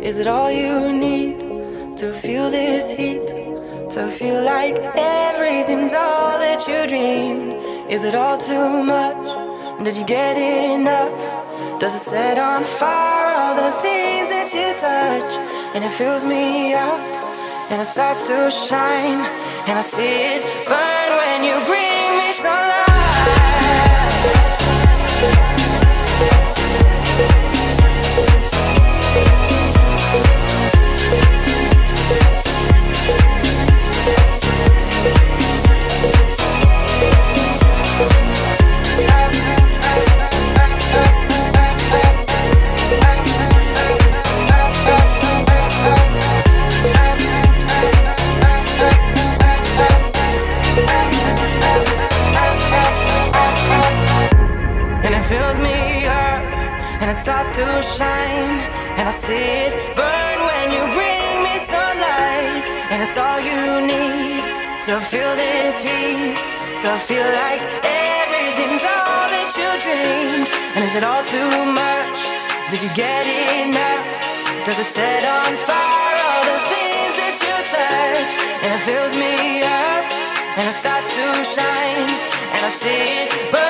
Is it all you need to feel this heat? To feel like everything's all that you dreamed? Is it all too much? Did you get enough? Does it set on fire all the things that you touch? And it fills me up, and it starts to shine, and I see it burn when you bring me sunlight. And it starts to shine, and I see it burn when you bring me sunlight. And it's all you need to feel this heat, to feel like everything's all that you dreamed. And is it all too much? Did you get enough? Does it set on fire all the things that you touch? And it fills me up, and it starts to shine, and I see it burn